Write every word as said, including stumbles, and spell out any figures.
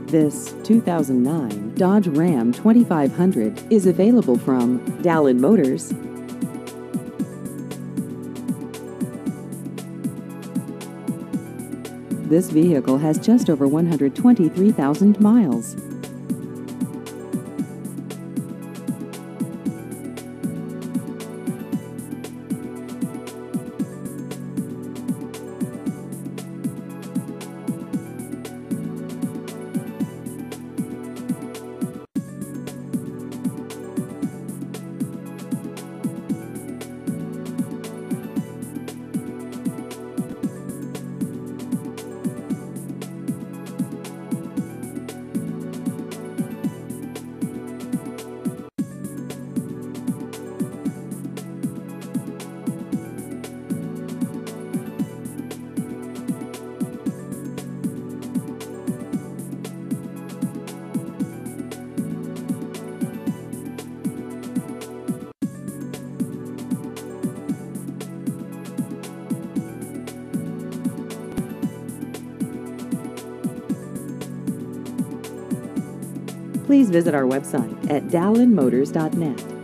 This two thousand nine Dodge Ram twenty-five hundred is available from Dallin Motors. This vehicle has just over one hundred twenty-three thousand miles. Please visit our website at dallin motors dot net.